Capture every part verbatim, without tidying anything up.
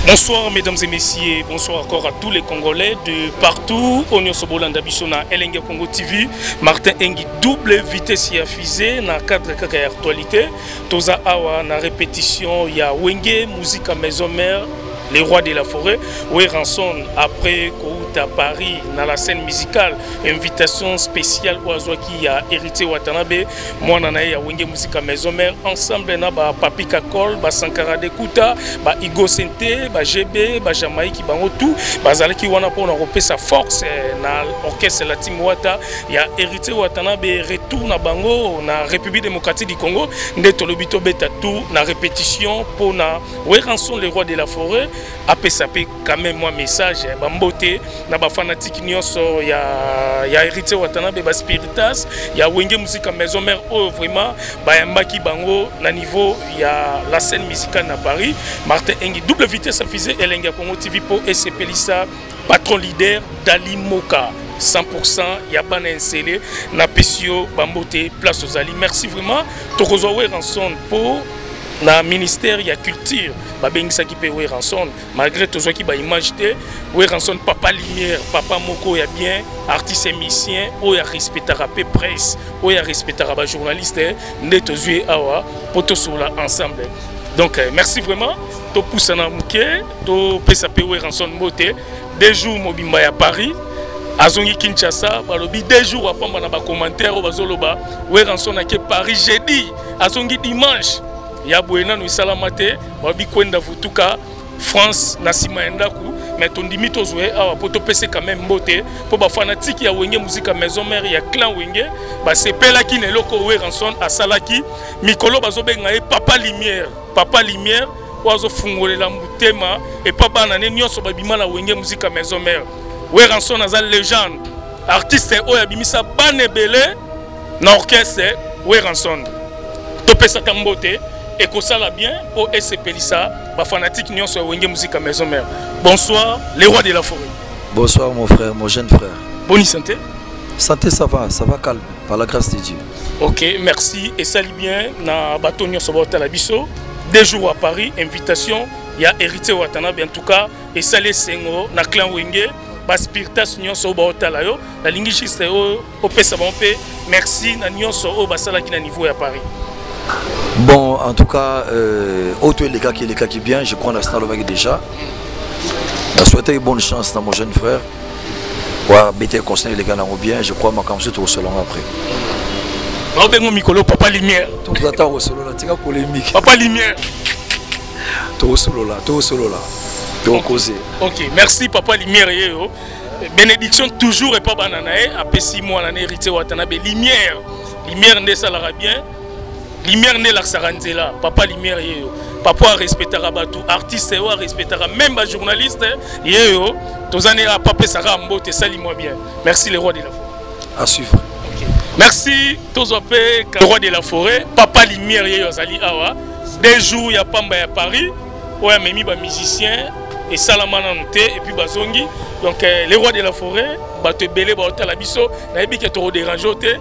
Bonsoir mesdames et messieurs, bonsoir encore à tous les Congolais de partout. Onyo Sobolanda Bissona, Elenga Congo T V, Martin Engi, double vitesse ya fusée, na cadre kaka actualité. Toza awa na répétition, ya Wenge, musique à maison mère, les rois de la forêt. Oué Ranson, après Kouta Paris, dans la scène musicale, invitation spéciale oiseau qui a hérité Watanabe. Moi, nana ya Wenge musique à maison mère, ensemble na ba Papi Kakol, ba Sankara de Kuta, ba Igo Sente, ba G B, ba Jamaïki, ba tout, ba Zalaki wana pour repérer sa force na orchestre la team Wata, ya hérité Watanabe retour na bango na République démocratique du Congo, ndeto lobito beta tout na répétition pour na Oué Ranson les rois de la forêt. Après ça peut quand même moi message bamboté na ba fanatique nyonso ya ya hérité Watanabe ba spiritas ya Wenge musique à maison mère oh vraiment ba yambaki bango na niveau ya la scène musicale na Paris. Martin Engi double vitesse fusée Elenga Congo T V pour S P Lissa patron leader Dali Moka cent pour cent ya bana installé na Pesio bamboté place aux Ali. Merci vraiment tokozo Oué Ranson pour na ministère de la culture babengi qui peut Oué Ranson malgré tout ce qui ba image te Oué Ranson papa lumière papa moko ya bien artiste et musicien ou ya respectera pe presse ou ya respectera ba journaliste ndeto zui awa poto sola ensemble. Donc euh, merci vraiment to poussa na muke to pesa pe Oué Ranson moté deux jours mobimba ya Paris azongi Kinshasa balobi deux jours apamba na ba commentaire o bazoloba Oué Ranson na ke Paris jeudi azongi dimanche ya buena no salamate babi kwenda vutuka France na sima endaku mais ton dimito zoé awa poto pese quand même mbote po ba fanatique ya Wenge musique maison mère ya clan Wenge ba sepela ki neloko Oué Ranson asalaki mikolo bazobenga e papa lumière papa lumière wazo fungolela mutema et papa na ne nyonso babima na Wenge musique maison mère Oué Ranson azal légende artiste oya bimisa banebele na orchestre Oué Ranson to pesa kambote et que ça va bien pour S P Lissa, ma fanatique Nyon sur Wenge musique à maison mère. Bonsoir, les rois de la forêt. Bonsoir mon frère, mon jeune frère. Bonne santé. Santé ça va, ça va calme, par la grâce de Dieu. Ok, merci. Et salut bien, na bateau Nyon sur Talabiso. Deux jours à Paris, invitation, il y a hérité Watanabe en tout cas, et salut Sengo, na clan Wenge, Baspirtas Nyon sur Talayo, la ligne juste au Pesabampe. Merci, na Nyon sur Basala qui na niveau à Paris. Bon, en tout cas, euh, autre les gars qui les gars qui bien, je crois l'instant le vague déjà. Je souhaite bonne chance à mon jeune frère. Ouais, bêter conseil les gars n'ont bien, je crois ma comme c'est au salon après. Robert Mikolo, papa lumière. Tout vous attend au solo là, tu as polémique. Papa lumière. Tout au solo là, tout au solo là. Tout au causé. Ok, merci papa lumière yo. Bénédiction toujours et pas bananae. Après six mois l'année hérité Watanabe lumière. Lumière ne ça l'ara bien. Lumière ne la saranzela, papa lumière yo, papa respectera batou, artiste yo respectera même ba journaliste yo, tous années à papa sera mbote sali moi bien. Merci les rois de la forêt. À suivre. Okay. Merci tous opé les rois de la forêt, papa lumière yo sali awa. Des jours ya pamba ya Paris, ouais memi ba musicien et salamana noté et puis bazongi. Donc euh, les rois de la forêt, ba te belé ba hôtel abiso, na ebi ke to déranger te.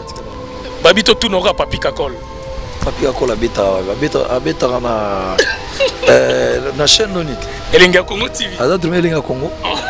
Babito tout n'aura Papi Kakol. Papi Kakol habita habita habita na euh na chaîne noni. Elenga Congo T V. Ada drume Elenga Congo.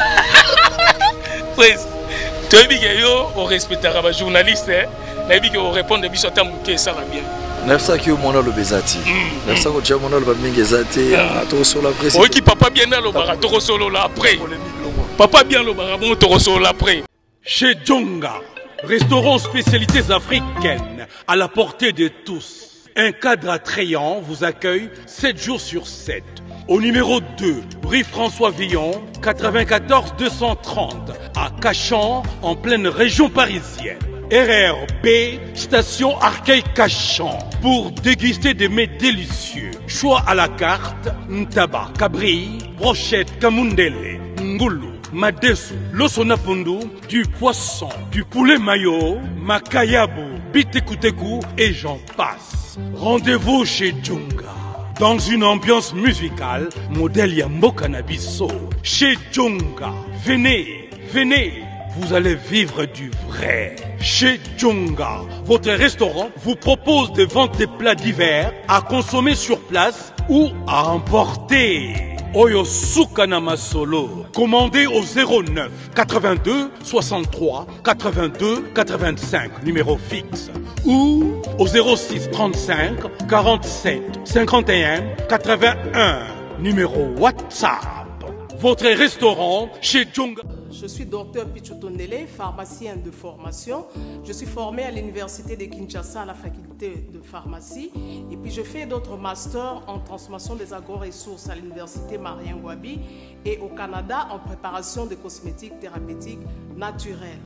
Oui. Tu as dit que yo on respectera les journalistes, na dit que on répond de biso tamuke ça va bien. neuf cents qui au mona le bezati. neuf cents que mona le bamingi ezati to solo après. Oui qui papa bien là le bara to solo là après. Papa bien le bara bon to solo là après. Chez Djonga, restaurant spécialités africaines à la portée de tous. Un cadre attrayant vous accueille sept jours sur sept. Au numéro deux, rue François Villon, quatre-vingt-quatorze deux cent trente, à Cachan, en pleine région parisienne. R R B, station Arcueil-Cachan, pour déguster des mets délicieux. Choix à la carte, ntaba, cabri, brochette, kamundele, ngoulou, madesu, losonapundu, du poisson, du poulet mayo, makayabu, bitekuteku et j'en passe. Rendez-vous chez Djonga, dans une ambiance musicale, modèle Yambo Cannabiso. Chez Djonga, venez, venez, vous allez vivre du vrai. Chez Djonga, votre restaurant vous propose de vendre des plats divers à consommer sur place ou à emporter. Oyo Sukana Masolo. Commandez au zéro neuf quatre-vingt-deux soixante-trois quatre-vingt-deux quatre-vingt-cinq, numéro fixe. Ou au zéro six trente-cinq quarante-sept cinquante et un quatre-vingt-un, numéro WhatsApp. Votre restaurant chez Djonga. Je suis docteur Pichotondele, pharmacien de formation. Je suis formé à l'université de Kinshasa à la faculté de pharmacie. Et puis je fais d'autres masters en transformation des agro-ressources à l'université Marien Ngouabi et au Canada en préparation de cosmétiques thérapeutiques naturelles.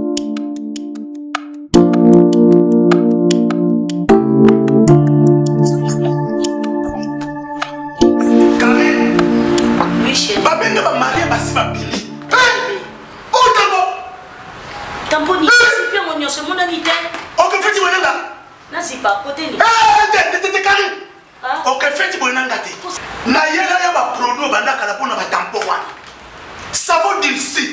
Tamponi, c'est bien mon ce monde habité. Ok, fais-tu bonheur là? Non, c'est pas côté. Eh, t'es t'es carré. Ok, fais-tu bonheur là? Na yela ya ba produit banda kala pona ba tampon wana. Savon d'ici.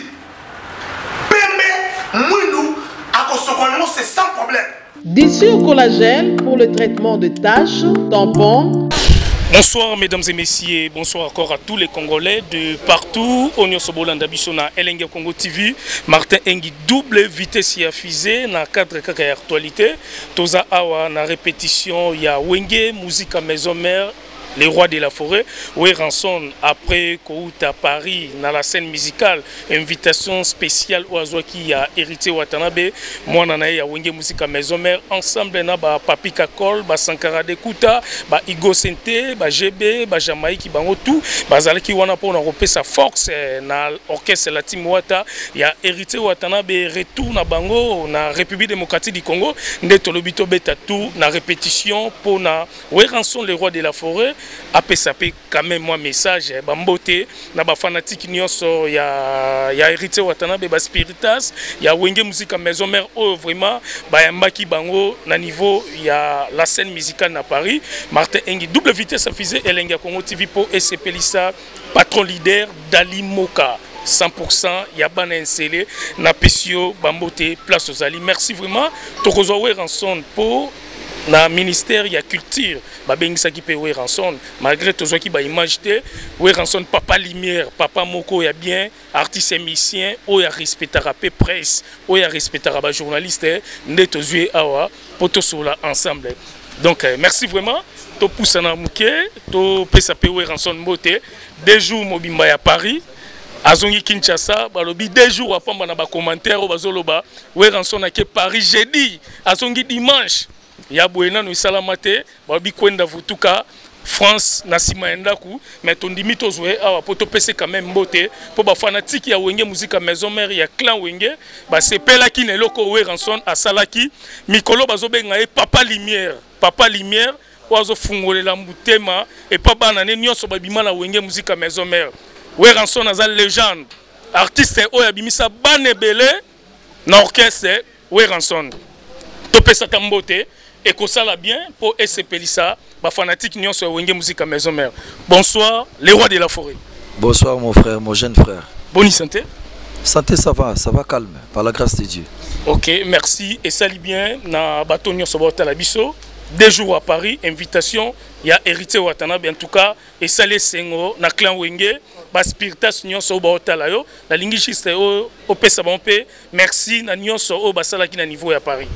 Pembe, mwindu, akosokono c'est sans problème. Dissure collagène pour le traitement de taches, tampons. Bonsoir mesdames et messieurs, bonsoir encore à tous les Congolais de partout. Onyo Sobolanda Bisona, Elenga Congo T V, Martin Engi double vitesse ya fusée na cadre kaka ya actualité. Toza awa na répétition ya Wenge, musique à maison mère. Les rois de la forêt, oui, rançon après Kouta Paris, dans la scène musicale, invitation spéciale au Azoa qui a hérité Watanabe, moi nanae ya Wenge musique à maison mère, ensemble na ba Papi Kakol, ba Sankara de Kuta, ba Igo Sente, ba G B, ba Jamaïki bango tout, ba Zalaki wana po na repé sa force na orchestre la team Wata, ya hérité Watanabe retour na bango na République démocratique du Congo, ndeto lobito beta tout na répétition pour na oui, rançon les rois de la forêt. Après ça peut quand même moi message bambote na ba fanatique nyonso ya ya hérité Watanabe ba spiritas ya Wenge musique à maison mère oh vraiment ba yambaki bango na niveau ya la scène musicale na Paris. Martin Engi double vitesse fusée Elenga Congo T V pour S C Pelissa patron leader Dali Moka cent pour cent Yabana Nsele na Pesio Bambote place aux Ali. Merci vraiment tokozowe rançon pour na ministère ya culture babengisa ki pe we rançon malgré tozo ki ba image te we rançon papa lumière papa moko ya bien artiste musicien o ya respectera pe presse o ya respectera ba journaliste nde tozue awa poto sola ensemble donc euh, merci vraiment to poussa na muke to pesa pe we rançon moté deux jours mobimba ya Paris azongi Kinshasa balobi deux jours apamba na ba commentaire o bazoloba we rançon na ke Paris jeudi azongi dimanche ya boena no salamate babi kwenda vutuka France na sima endaku mais tondimi tozwe awa poto pese quand même mbote po ba fanatique ya Wenge musique à maison mère ya clan Wenge ba sepela ki neloko we ranson asalaki mikolo bazobenga e papa lumière papa lumière oazo fungolela mutema et pa bana ne nyonso babima na Wenge musique à maison mère we ranson azal légende artiste o ya bimisa banebele na orchestre we ranson to pesa tambote et que ça la bien pour S C Pelissa, ma fanatique Nyon sur Wenge musique à maison mère. Bonsoir, les rois de la forêt. Bonsoir mon frère, mon jeune frère. Bonne santé. Santé ça va, ça va calme, par la grâce de Dieu. Ok, merci et salut bien na bateau Nyon sur la biso. Deux jours à Paris, invitation, il y a hérité Watanabe en tout cas et salé Sengo na clan Wenge, ba spiritas Nyon sur la yo, la linguiste au au pesa bonpe. Merci na Nyon sur ba sala ki na niveau à Paris.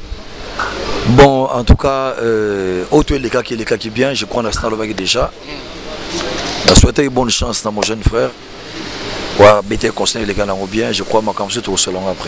Bon, en tout cas, euh, autre les cas qui les cas qui bien, je crois l'instant le déjà. Je souhaite bonne chance dans mon jeune frère. Ouais, bêter conseil les gars n'ont bien, je crois ma comme c'est au salon après.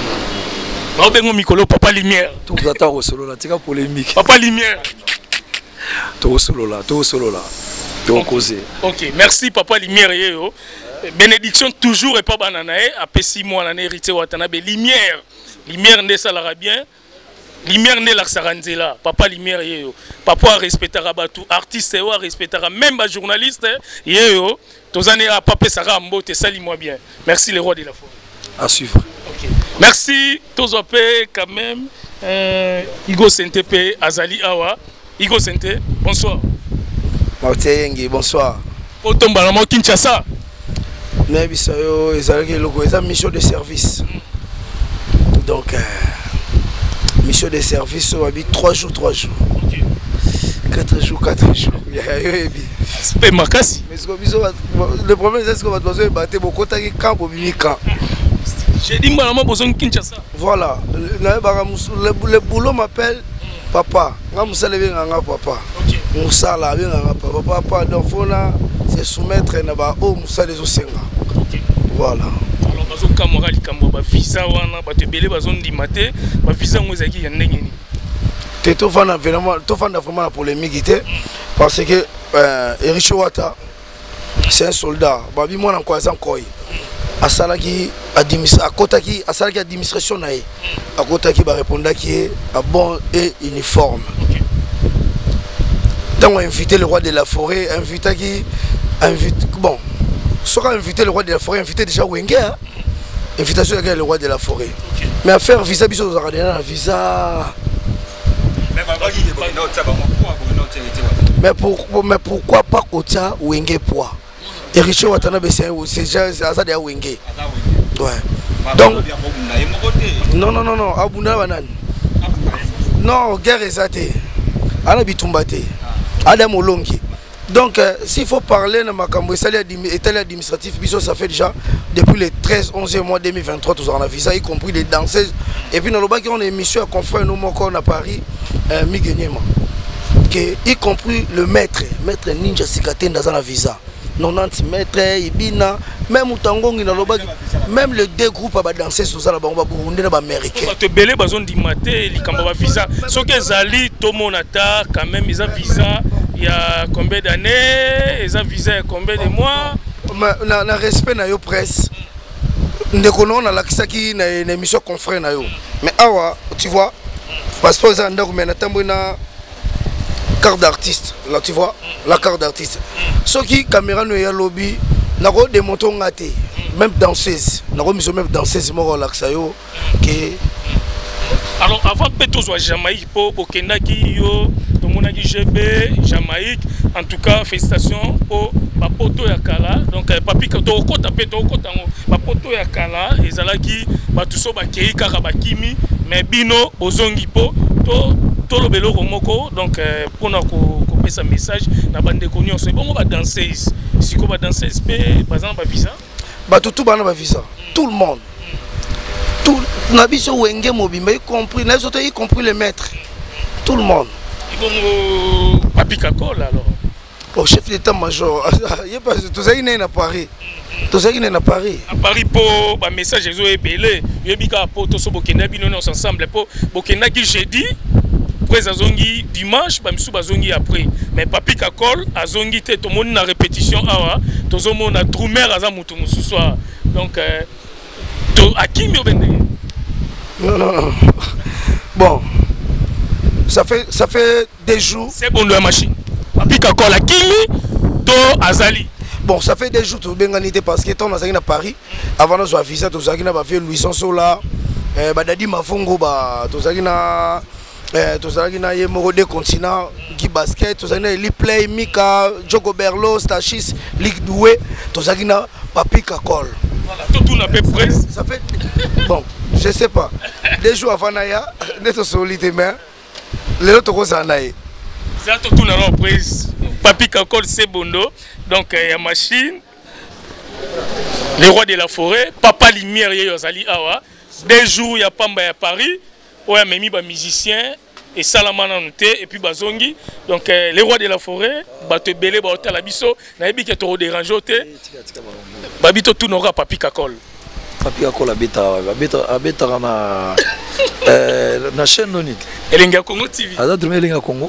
Robin Mikolo, papa lumière. Tout vous attend au solo là, tu as polémique. Papa lumière. Tout au solo là, tout au solo là. Tout au causé. Ok, merci papa lumière yo. Bénédiction toujours et pas bananae, après six mois l'année hérité Watanabe lumière. Lumière ne salara bien. Lumière ne la saranzela, papa lumière yo. Papa respectera tout artiste yo respectera même ba journaliste yo. Tous années à papa Sarah Mbote sali moi bien. Merci les rois de la forêt. À suivre. OK. Merci tous op quand même euh, Igo Sente P Azali Awa. Igo Sente, bonsoir. Martin, bonsoir. Otomba na Kinshasa. Mais bisayo ezalaki loko eza mission de service. Donc euh, mission de service, on habite trois jours, trois jours. Okay. Quatre jours, quatre jours. Aspect makasi. Le problème c'est que votre besoin battre beaucoup de camp au camp. J'ai dit maman besoin de Kinshasa. Voilà, le boulot m'appelle papa. Nga musala bien nga papa. OK. Musala bien nga papa. Papa donc faut na se soumettre na ba o musala zo senga. OK. Voilà. Alors bazo kamora likambo ba visa wana ba te belé bazo ndimate, ba visa ngozaki ya ndenge ni. Te to fana vraiment, to fana vraiment la polémique té parce que euh Eric Wata c'est un soldat. Babi moi na kwazan koy. Asalaki administration akotaki asalaki administration na ye akotaki ba répondaki à bon et uniforme. Tant on invité le roi de la forêt, invité qui invite bon sera invité le roi de la forêt, invité déjà Wenge hein? Invitation avec le roi de la forêt. Okay. Mais à faire visa biso aux Ardennes visa. Mais pour mais pourquoi pas Kota Wenge poids? Eric Watanabe c'est déjà ça de Wenge. Ouais. Donc non non non non abunda banane. Non, guerre exate. Ana bitumbate. Adam Olongi. Donc euh, s'il faut parler de makambo état administratif biso ça fait déjà depuis le treize onze mois deux mille vingt-trois tous en a visa y compris les danseuses et puis dans le bas qui on a émission à confrère nous encore à Paris euh, Miguenyema que y compris le maître maître Ninja Sikate dans la visa quatre-vingt-dix mètres ibina même utangongi na loba même les deux groupes à danser sur ça là ba Burundi na ba américain ba te belé bazon dimate likambo ba visa so que zali to monata quand même ils ont visa il y a combien d'années ils ont visa combien de mois na na respect na yo presse ndeko na lakisaki na émission confrère na yo mais awa tu vois passeport ça ndako mais na tambo na carte d'artiste là tu vois la carte d'artiste ce qui caméra no ya lobby na ko démonter ngate même danseuse na ko miso même danseuse mo relaxa yo que alors avant peut soit Jamaïque pour Bokenda qui yo to mona ki G B Jamaïque en tout cas félicitations pour ba poto ya kala donc papi ka to ko taper to ko tango ba poto ya kala ezalaki ba tuso ba kei kaka ba kimi mais bino bozongi po to to lo belo moko donc pour na ko ko pesa message na bande konyo so bon ba danseuse si ko ba danseuse pe par exemple ba visa ba tout ba na ba visa tout le monde tout na biso Wenge mobimba y compris na autres y compris les maîtres tout le monde bon papi Kakol alors au chef d'état-major il pas tous ça à Paris tous ça à Paris à Paris pour ba message ezo ebele yebika po to so bokenda bino nous ensemble pour bokenda ki jeudi après azongi dimanche ba misu bazongi après mais papi Kakol azongi te to moni na répétition awa to zo mona Drumer aza mutu musu soir donc to akimi obende non non non bon ça fait ça fait des jours c'est bon de la machine papi Kakol akimi to azali bon ça fait des jours to benganité parce que ton azali na Paris avant de avoir visa to azali na ba fait Louis Sansola euh ba dadi mafungo ba to azali na euh to azali na ye moko de continent qui basket to azali na Eli Play Mika Jogo Berlo Stachis Ligue Doué to azali na papi Kakol. Voilà, tout le peu près. Ça fait bon, je sais pas. Des jours avant Naya, d'être solide mais les autres causes en aïe. Ça tout le monde prise. Papi Kakol c'est bondo. Donc il y a machine. Les rois de la forêt, papa Lumière yozali awa. Des jours il y a Pamba à Paris. Ouais, mais mi ba musicien et Salamana noté et puis bazongi. Donc les rois de la forêt, ba te belé ba hôtel abiso, na yebi ke to déranger te. Babito tout n'aura papi Kakol. Papi Kakol abeta abeta abeta na euh na chaîne noni. Elenga Congo T V. Aza drume Elenga Congo.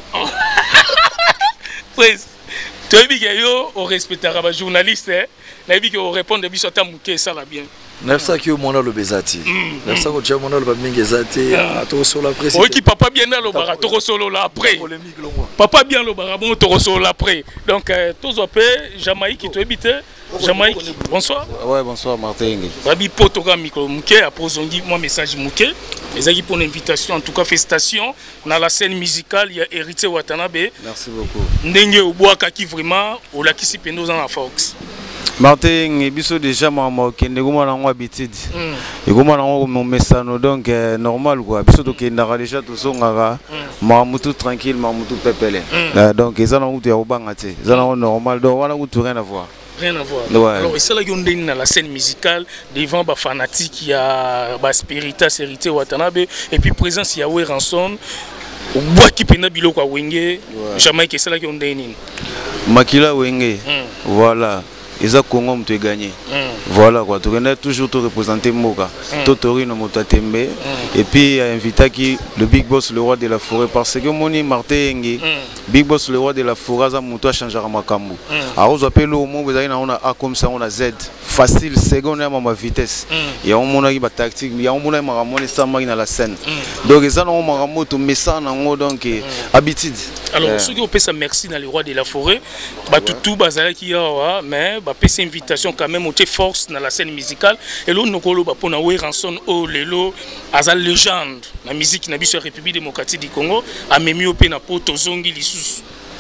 Prince. Tu as dit que yo on respectera ba journaliste hein. Na yebi ke on répondre biso ta muke ça la bien. neuf cents qui au mona le bezati. neuf cents qui au mona le bamingezati à to solo après. Oui qui papa bien là le bara to solo là après. Papa bien le bara bon to solo après. Donc tous op Jamaïque qui to habité Jamaïque. Bonsoir. Ouais, bonsoir Martin. Babi potoga micro muke apozongi moi message muke. Les amis pour l'invitation en tout cas félicitations dans la scène musicale il y a Héritier Watanabe. Merci beaucoup. Ndenge obwaka qui vraiment au lakisi pendo dans la Fox. Martin et biso déjà maman qui ne gomme na habitude et gomme na mon message donc normal quoi biso to qui na déjà to songa mamutu tranquille mamutu pepele donc ils ont eu au bangate ils ont normal donc on a eu rien à voir rien à voir ouais. Alors et ça là qui on donne dans la scène musicale devant ba fanatique il y a ba Spiritas Héritier Watanabe et puis présence il y a Way Ranson au bois qui pena biloko a wenge jamais que ça là qui on donne Makila wenge voilà ils ont Congo m'ont gagné. Voilà quoi. Tu connais toujours te représenter Moka. Totori no Motatembe. Et puis invité qui le Big Boss le roi de la forêt parce que moni Martin Engi Big Boss le roi de la forêt ça muto changer makambo. Alors on appelle au monde vous avez on a A comme ça on a Z facile seconde à ma vitesse. Il y a un monde qui va tactique, il y a un monde qui va ramener ça dans la scène. Donc ils ont un ramener tout mais ça en donc habitude. Alors ceux qui ont fait ça merci dans le roi de la forêt. Bah tout tout bazala qui a mais bah pèse invitation quand même au force dans la scène musicale et l'on nous colo bah pour na Way Ranson au lelo azal légende la musique na biso République démocratique du Congo a même au pe na poto zongi lisusu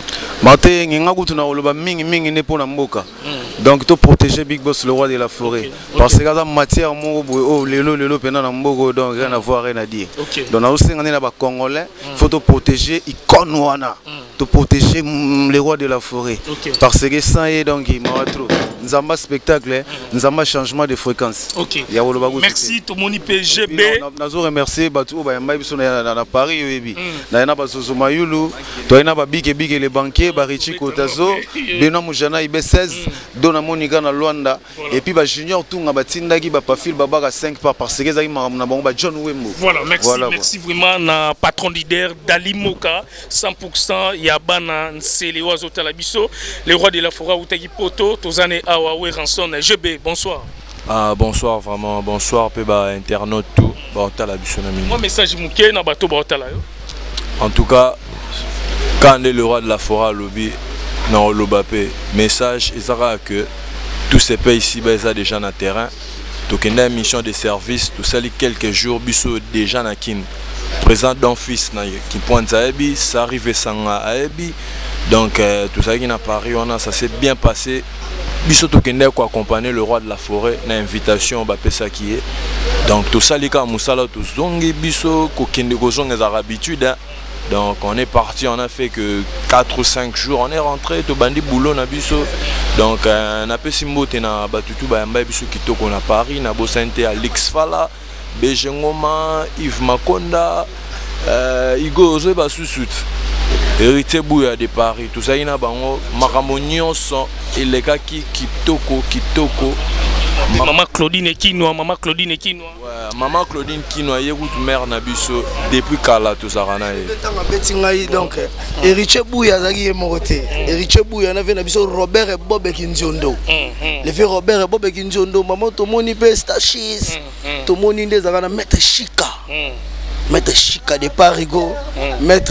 Martin nga kutu na oloba mingi mingi ne pona mboka donc to protéger Big Boss le roi de la forêt parce que ça matière mo oh lelo lelo pena na mboko donc rien à voir rien à dire donc na osenga na ba congolais faut to protéger icône wana to protéger les rois de la forêt parce que ça est donc il m'a trop nous avons spectacle nous avons changement de fréquence OK merci to moni P G B nazo remercier batu ba yamba biso na Paris yebi na na ba Zozo Mayulu to na ba big big les banquiers Barichi Kotazo Benoît Mujana I B seize Dona Monica na Luanda et puis ba junior tunga batinda ki ba pafil baba cinq par parce que zaki na bango ba John Wembo. Voilà, merci voilà, merci quoi. Vraiment na patron leader Dali Moka cent pour cent ya bana Nsele Wazota la biso le roi de la forêt Utagi Poto Tozane Awa Way Ranson G B bonsoir. Ah bonsoir vraiment bonsoir pe ba internaute tout ba otala biso na mini. Moi message muké na bato ba otala yo. En tout cas quand on est le roi de la forêt lobby non lobapé message et ça que tous ces pays ici ben ça déjà dans terrain donc une mission de service tout ça quelques jours biso déjà na kin présent d'un fils na qui pointe à Ebi ça arrive sans à Ebi donc euh, tout ça qui n'a Paris on a ça s'est bien passé biso to kende ko accompagner le roi de la forêt na invitation ba pesa qui est donc tout ça les cas musala tout zongi biso ko kende ko zonga za habitude. Donc on est parti, on a fait que quatre ou cinq jours, on est rentré, tout bandi boulot na biso. Donc on a fait simbo tena batutu ba yamba biso kitoko na Paris, na bosante Alex Fala, Bejengoma, Yves Makonda, euh, Igo Ozo ba susut. Héritier Bouya de Paris, tout ça ina bango makamonion son et les gars qui kitoko kitoko. Maman Claudine Kinoa, maman Claudine Kinoa. Ouais, maman Claudine Kinoa, yégout mère Nabiso depuis Kala tout ça rana. Donc Héritier Bouya zaki moroté. Héritier Bouya na ve Nabiso Robert et Bob Kinzondo. Le fait Robert et Bob Kinzondo, maman to moni pe stachis. To moni nde zaka na maître Chika. Maître Chika de Parigo, maître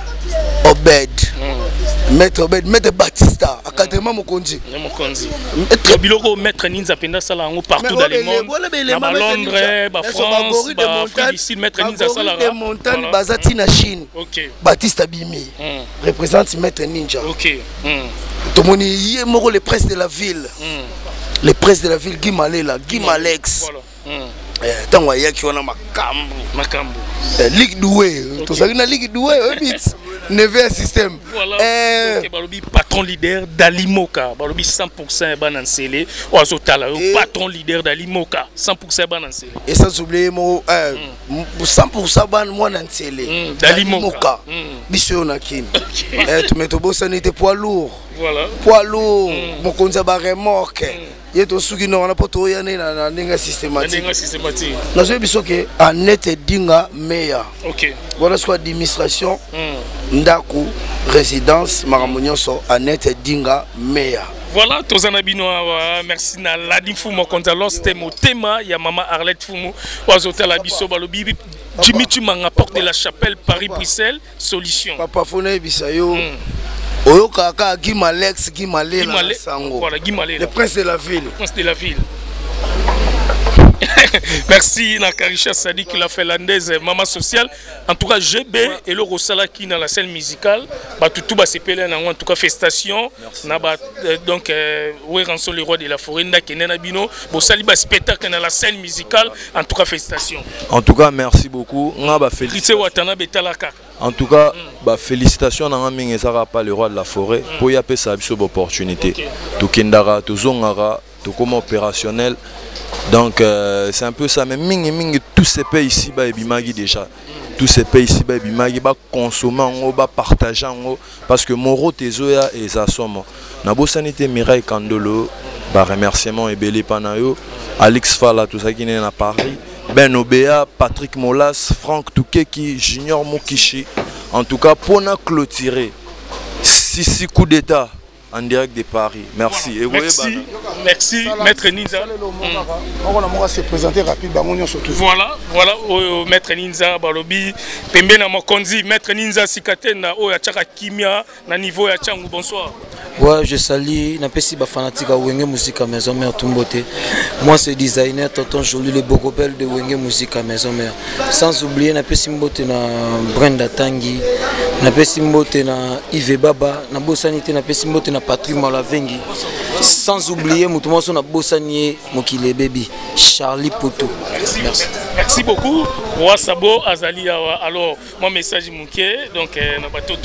Obed. Maître Obed, maître Batista, à quatre mois Mokonzi. Mokonzi. Biloko maître Ninza Penda Sala partout dans le monde. À Londres, à France, à Afrique ici, maître Ninza Sala. Les montagnes basati na Chine. Batista Bimi représente maître Ninja. OK. Tout le monde y est mort les presses de la ville. Les presses de la ville Guy Malela, Guy Malex. Voilà. Tant que yaki on a makambo. Makambo. Ligue doué. Tout ça na ligue doué. Never système. Voilà. Euh... Okay, patron leader d'Alimoka. Balobi cent pour cent banansele. Oazo tala. Patron leader d'Alimoka. cent pour cent banansele. Et sans oublier mo euh, mm. cent pour cent ban moi nansele. d'Alimoka. Biso nakin. Eh tu mets to bossa n'était poids lourd. Voilà. Poids lourd. Mon konza ba remorque. Il to suki no na poto yana na ndinga systématique. Ndinga systématique. Na zo biso ke anete dinga meya. OK. Voilà soit administration. Ndaku résidence Maramonio so anete dinga meya. Voilà, Tozana Binoa, merci na Ladi Fumo Konzalo, c'était mon thème, il y a Maman Arlette Fumo, Oazota la Bisso Balobi, Jimmy Tumanga, Porte de la Chapelle, Paris-Bruxelles, solution. Papa Fone Bissayo, Oyoka, Guy Malex, Guy Malela, voilà, Guy Malela. Le prince de la ville. Le prince de la ville. Merci Nakarisha Sadi qui l'a fait landaise Maman Sociale. En tout cas, G B et le Rosala qui dans la scène musicale. Bah tout tout bah c'est pelé en tout cas festation. Na bah donc ouais rançon le roi de la forêt nda kenena bino. Bo sali bah spectacle dans la scène musicale. En tout cas festation. En tout cas, merci beaucoup. On a félicité. En tout cas, bah, félicitations à Ming et Zara pas le roi de la forêt pour y appeler sa opportunité. Tout Kendara, tout Zongara, tout comme opérationnel. Donc euh, c'est un peu ça. Mais Ming et Ming, tous ces pays ici, bah, Bimagi déjà. Tous ces pays ici, bah, Bimagi, bah, consommer en haut, bah, partager en haut. Parce que Moro, Tezoya et Zasomo. Nabo Sanité, Mireille Kandolo, bah, remerciement et Bélé Panayo, Alex Fala, tout ça qui est à Paris. Ben Obéa, Patrick Molas, Franck Toukeki, Junior Mokishi. En tout cas, pour nous clôturer, six coups d'état en direct de Paris. Merci. Voilà. Et merci, voyez, merci, Maître Ninza. On va se présenter rapidement. Voilà, voilà, oh, Maître Ninza, Balobi, Pembena Mokonzi, Maître Ninza Sikatena, oh, Yachaka Kimia, na niveau Yachangu, bonsoir. Ouais, je salue, n'a pas si ba fanatique à Wenge Musique à Maison Mère Tumboté. Moi, c'est designer Tonton Joli, le Bocopel de Wenge Musique à Maison Mère. Sans oublier, n'a pas si mboté na Brenda Tangi, n'a pas si mboté na Yves Baba, n'a bossanité, n'a pas si mboté na Patrick Malavengi. Sans oublier, Moutouma son a bossanié, Mokile Baby, Charlie Poto. Merci, merci. Merci beaucoup. Roi Sabo, Azali, alors, mon message est mouqué, donc, n'a pas tout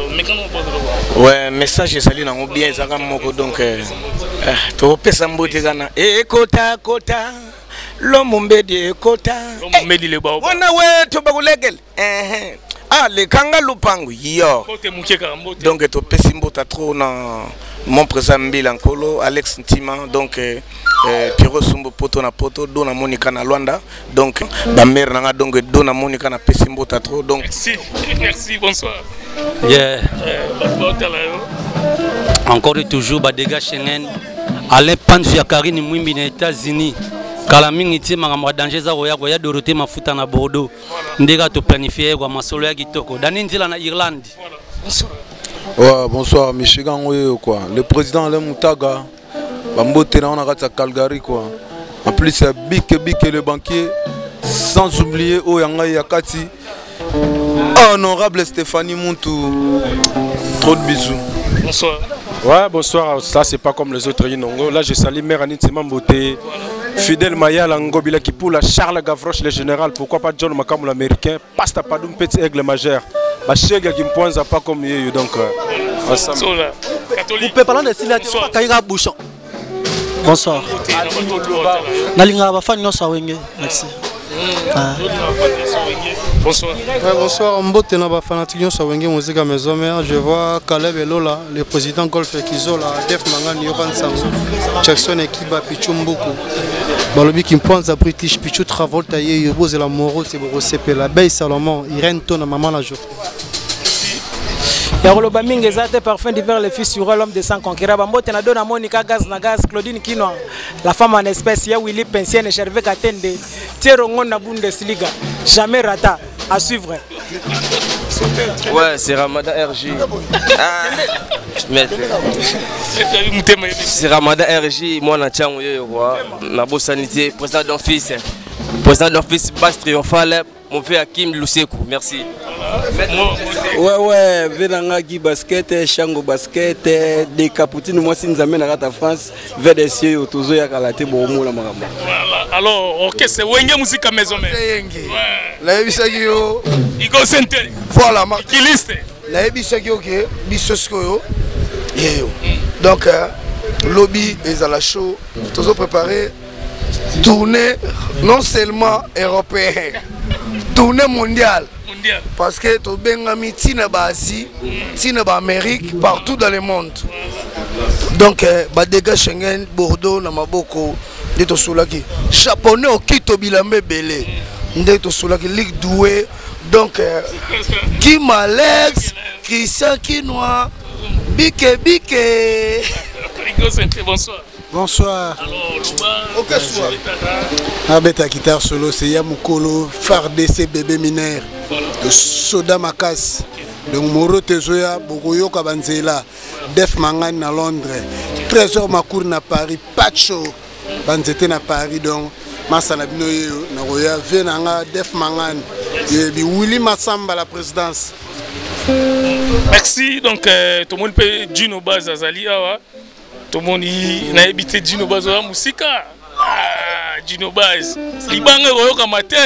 le monde. Ouais, message est sali na bien zaka moko donc to pesa mbote kana e kota kota lo mombedi kota lo mombedi le baoba wana we to bagulegel eh ah le kanga lupangu yo donc to pesa mbota trop na mon président Mbila Nkolo Alex Ntima donc euh, Pierrot Sumbo poto na poto do na Monica na Luanda donc ba mère na donc do na Monica na pesa mbota trop donc merci merci bonsoir yeah encore et toujours Badega Schengen Alain Panzu ya Karine Mwimbi na États-Unis kala mingi ti makambo danger za roya roya Dorothée mafuta na Bordeaux ndeka to planifier kwa masolo ya kitoko dani nzila na Irlande. Ouais, bonsoir Michigan quoi. Le président Alain Moutaga Bambote na on a Calgary quoi. En plus c'est Big Big le banquier sans oublier Oyanga Yakati. Honorable Stéphanie Montou. Trop de bisous. Bonsoir. Ouais, bonsoir. Ça, c'est pas comme les autres Yinongo. Là, je salue Mère Anit Semamboté, Fidèle Maya Langobila qui pour la Charles Gavroche, le général. Pourquoi pas John Makamou l'américain? Pasta Padoum Petit Aigle Majeur. Bachega qui me pointe pas comme eux. Donc, ensemble. Vous pouvez parler de Silatia Kaïra Bouchon. Bonsoir. Nalinga Bafan Nosa Wenge. Merci. Bonsoir. Ouais, bonsoir, Mbote na fanatique sur Wenge Musique à Maison Mère. Je vois Caleb et Lola, le président Golf Kizola, Def Mangani, Yoran Sango, Jackson et Kiba Pichumbuku. Balobi qui me pense à British Pichu Travolta, Yobo et la Moro, c'est Borosepe, la Baye Salomon, Irène Tona, Maman la Joffre. Yaroloba mingi zate parfum d'hiver le fils sur l'homme de sang conquérant Bambote na dona Monica Gaz na Gaz Claudine Kinoa la femme en espèce ya Willy Pensienne Gervais Katende Tierongo na Bundesliga jamais rata à suivre. Ouais, c'est Ramadan R J. Ah. C'est Ramadan R J, moi na Tchango yo na bo sanité président d'office. Président d'office base triomphale mon frère Hakim Luseku. Merci. Ouais ouais, Venanga Guy Basket, Chango Basket, des Caputines, moi si nous amène à la France, vers des cieux autour ya Kalate Bomo la Marama. Alors, ok, c'est Wenge Musique à Maison Mère. La Ebisagio. Igo Sente. Voilà, qui liste. La Ebisagio que Bisosko. Donc, lobby et à la show, tous préparés. Tournée non seulement européenne, tournée mondiale. Mondial. Parce que tu bengami tina ba Asie, tina ba Amérique, partout dans le monde. Donc Badega Schengen, Bordeaux, Namaboko, de to soulaki. Japonais au Kito Bilambe Belé, de to soulaki Ligue doué. Donc Kim Alex, Christian Kinois, Bike Bike. Bonsoir. Bonsoir. Alors, Abeta guitare solo, c'est Yamoukolo, phare D C bébé mineur de Soda Makas. Donc Moro Tezoya, Bogoyo Kabanzela, Def Mangani à Londres, Trésor Makour à Paris, Pacho, Banzete à Paris. Donc masana bino yeyo na roya ve nanga Def Mangani et bi Willy Massamba la présidence. Merci. Donc tout le monde peut Gino Baz Azali awa. Tout le monde na habité Gino Baz wa musika. Ah, Gino Baz. Libanga royo kamate.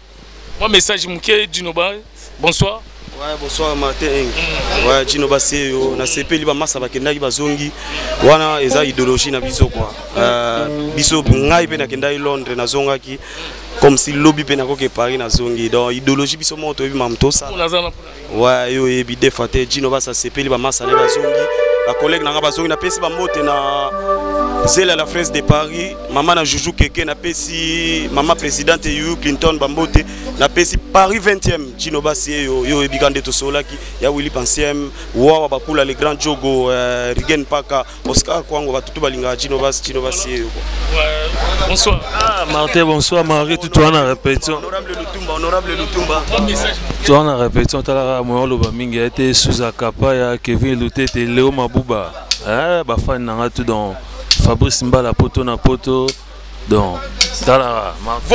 Moi message muke Gino Baz. Bonsoir. Ouais, bonsoir Martin Eng. Ouais, Gino Baz yo na C P liba massa bakenda ki bazongi. Wana eza idéologie na biso quoi. Euh biso ngai pe na kenda Londres na zonga ki comme si lobby pe na ko ke Paris na zongi. Donc idéologie biso moto bi mamto ça. Ouais, yo e bi defate Gino Baz C P liba massa na bazongi. La collègue na bazongi na pesi ba moto na Zela la France de Paris, maman na Joujou Keke na pesi maman présidente Hillary Clinton bambote na pesi Paris vingtième Gino Baz yo yo ebikande to sola ki ya Willy Pensiem wa bakula le grand jogo uh, Rigen Paka Oscar Kwango batutu balinga Gino Baz Gino Baz yo. Bonsoir. Ah Martin, bonsoir Marie, tout toi en répétition. Honorable Lutumba, honorable Lutumba. Toi en répétition tala moyo ba mingi a été sous akapa ya Kevin Lutete Léo Mabouba. Ah ba fan na tout dans Fabrice Mbala poto na poto. Donc, voilà,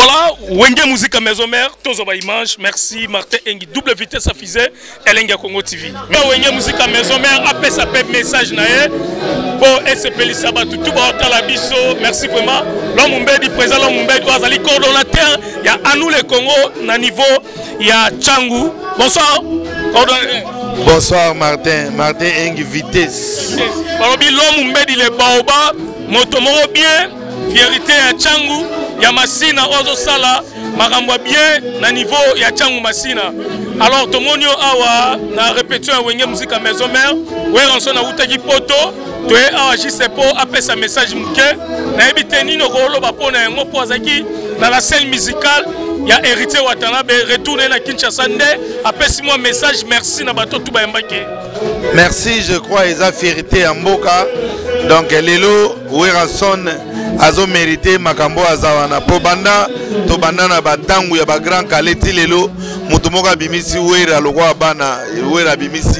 Wenge Musique Maison Mère, tous les images. Merci Martin Engi, double vitesse affisée, Elenga Congo T V. Wenge Musique Maison Mère, après ça peut message naé. Bon, S P Lissaba, tout le monde, merci vraiment. L'homme Mbedi, président l'homme Mbedi, Azali coordonnateur, il y a Anou le Congo, na niveau, il y a Tchangou. Bonsoir, coordonnateur. Bonsoir Martin, Martin Engi vitesse. L'homme Mbedi, le Baoba, Motomoro bien. Vérité ya Tchangu ya Masina ozo sala makambo bien na niveau ya Tchangu Masina. Alors tomonio awa na répétition Wenge Musique Maison Mère weranso na utaki poto to e awa jisepo apesa message muke na ebite nino ko loba pona yango po azaki na la scène musicale ya Héritier Watanabe retourner na Kinshasa nde apesi moi message merci na bato tout bayambaki. Merci, je crois eza vérité en mboka. Donc lelo weranson azo mérité makambo azawana po banda to banda na batangu ya ba grand kaleti lelo mutu moka bimisi wera lokwa bana wera bimisi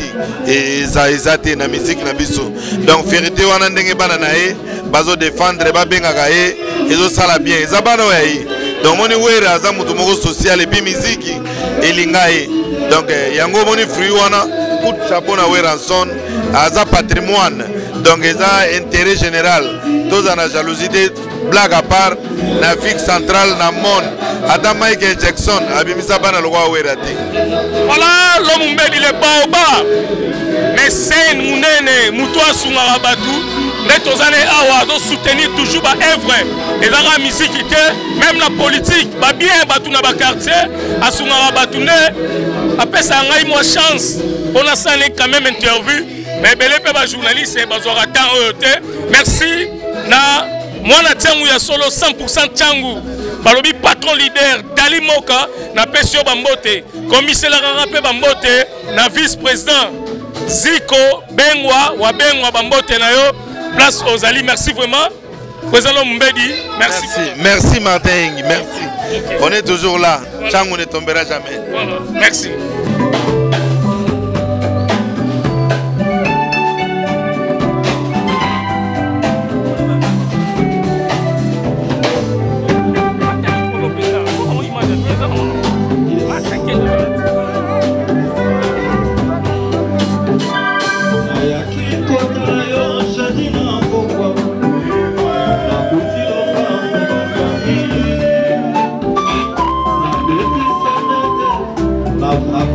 eza ezate na musique na biso. Donc vérité wana ndenge bana na ye bazo défendre ba benga ka ye ezo sala bien eza bana ya ye. Donc moni wera aza mutu moko social et puis musique elinga ye. Donc yango moni fruit wana coup de chapeau na weranson aza patrimoine. Donc il y a intérêt général. Tous en a jalousie de blague à part. La fixe centrale dans le monde. Adam Michael Jackson abimisa bana le roi werati. Voilà l'homme mbedi le baoba. Mais c'est mounene mutoa sungara batu. Mais tous années awa doit soutenir toujours ba œuvre. Et dans la musique même la politique ba bien batu na ba quartier a sungara batu ne. Après ça ngai moi chance. On a ça quand même interview. Mais belé pe ba journaliste ba zo ratan oyote. Merci na mwana Tchangu ya solo cent pour cent Tchangu. Balobi patron leader Dali Moka na pesio bambote. Commissaire rapé bambote na vice président Ziko Bengwa wa Bengwa bambote na yo. Place aux Ali, merci vraiment. Président Mbedi, merci. Merci, merci Martin, merci. Okay. On est toujours là. Voilà. Tchangu ne tombera jamais. Voilà. Merci. Love, love.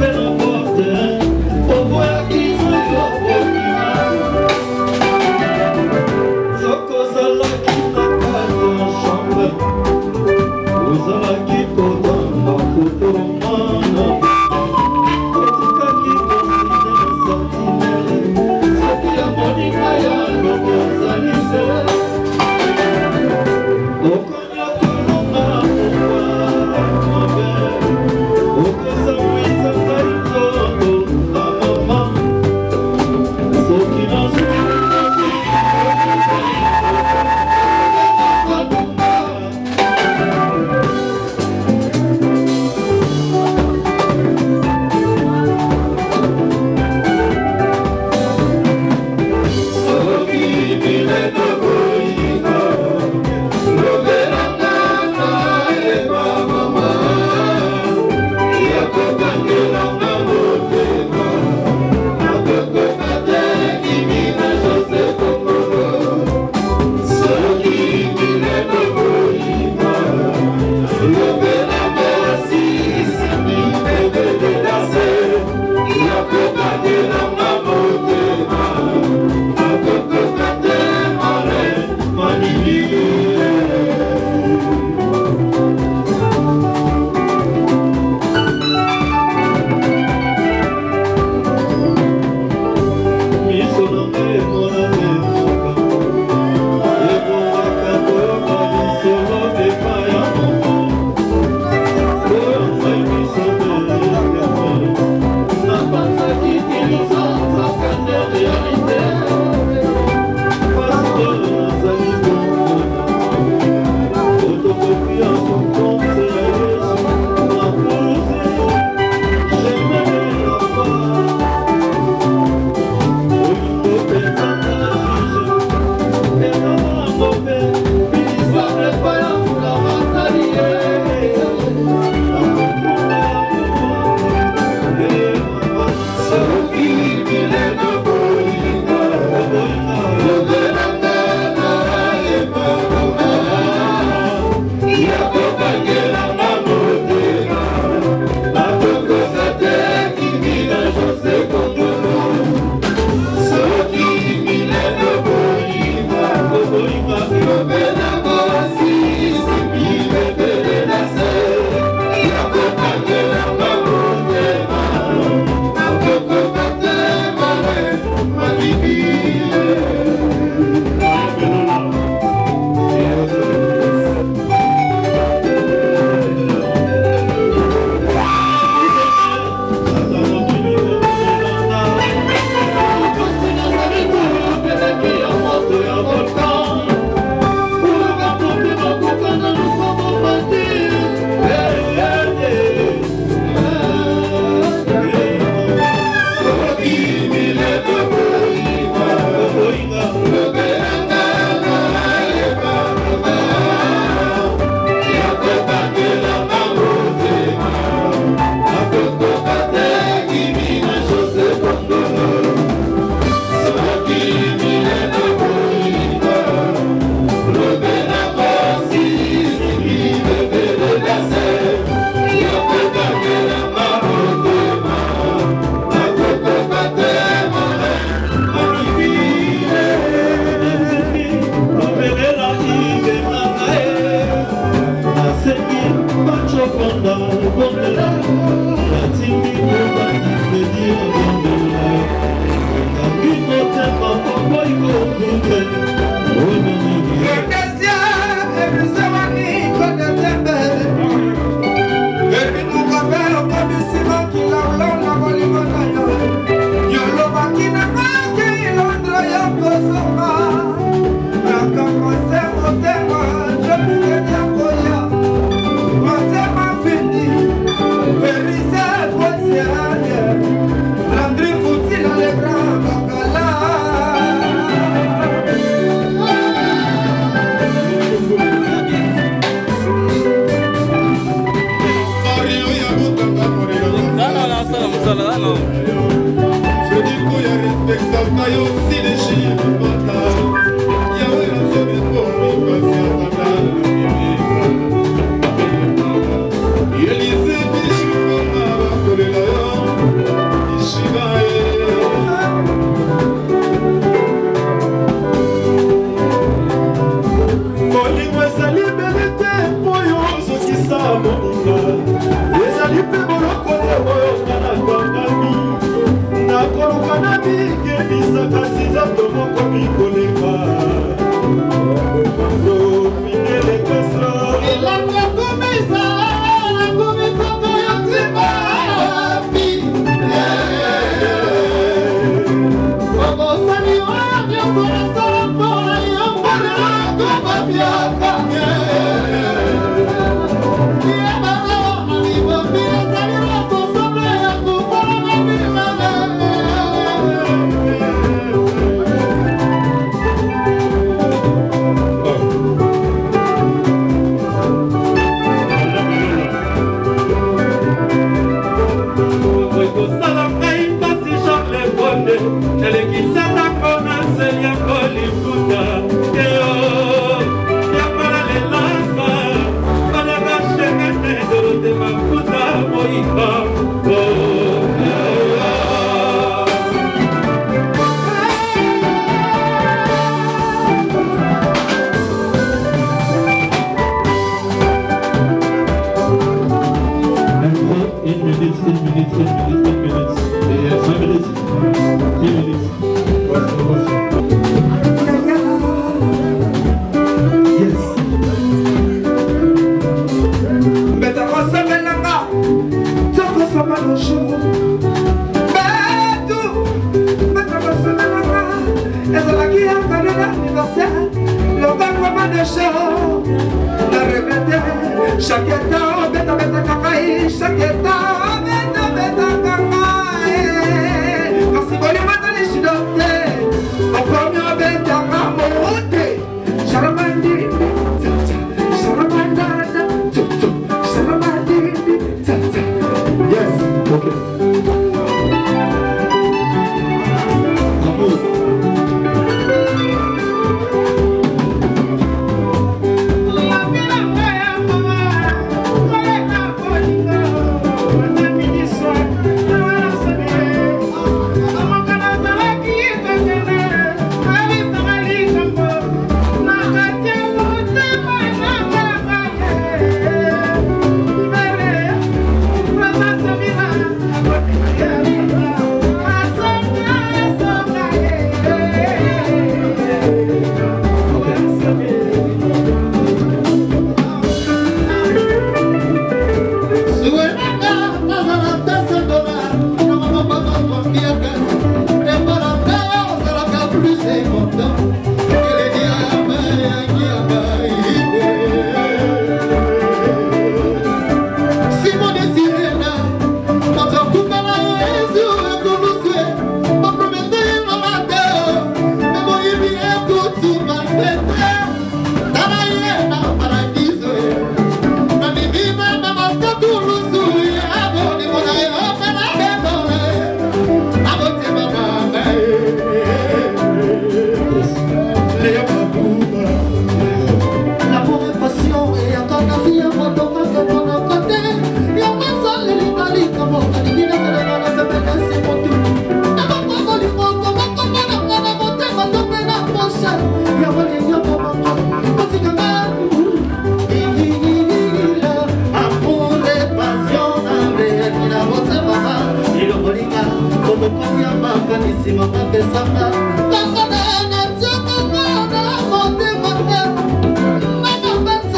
Mama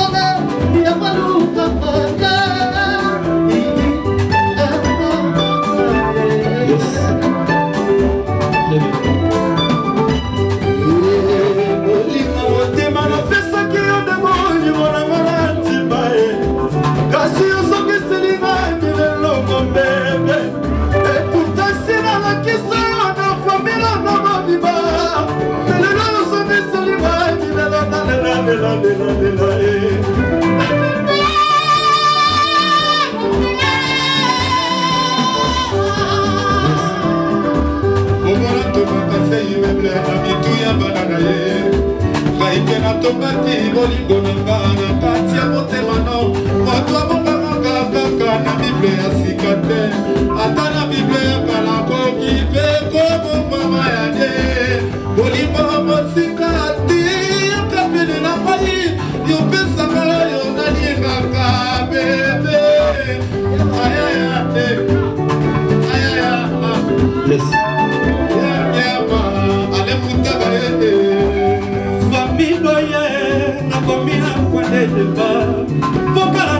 Famille,